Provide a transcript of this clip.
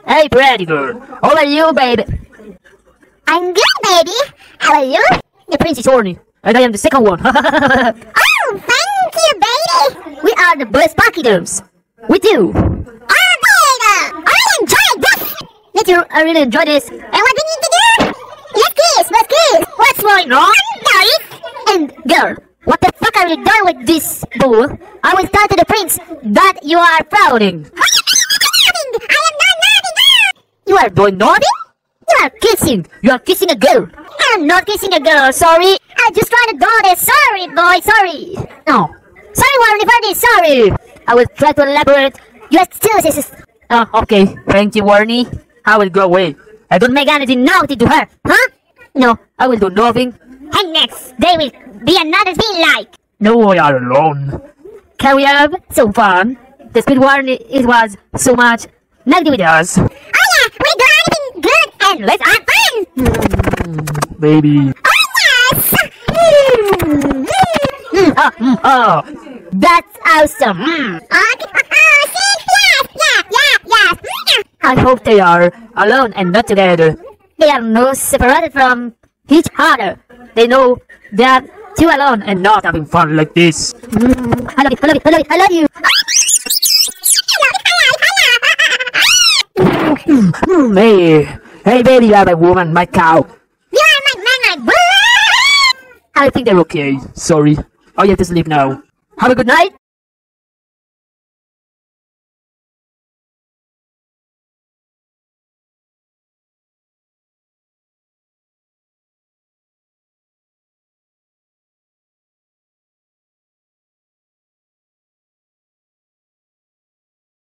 Hey, pretty girl. How are you, baby? I'm good, baby. How are you? The prince is Warnie, and I am the second one. Oh, thank you, baby. We are the best pachyderms. We do. Oh, baby. I enjoy this. Me too. I really enjoy this. And what do we need to do? Let's kiss. Let's kiss. What's going on? Guys. And girl, what the fuck are you doing with this bull? I will tell to the prince that you are frowning. I am not naughty. You are doing nothing? You are kissing. You are kissing a girl. I'm not kissing a girl, sorry. I'm just trying to do this. Sorry, boy, sorry. No. Sorry, Warnie, for this, sorry. I will try to elaborate. Your excuses. Oh, okay. Thank you, Warnie. I will go away. I don't make anything naughty to her. Huh? No, I will do nothing. And next, they will be another thing like. No, we are alone. Can we have some fun? The speed Warnie, it was so much negative with us. Oh yeah, we do anything good and let's have fun. Baby. Oh yes. Oh, that's awesome. Yes. I hope they are alone and not together. They are not separated from each other. They know they are two alone and not having fun like this. I love you, I love you, I love you, I love you. Hey baby, you are my woman, my cow. You are my man, my boy. I think they're okay. Sorry. I have to sleep now. Have a good night.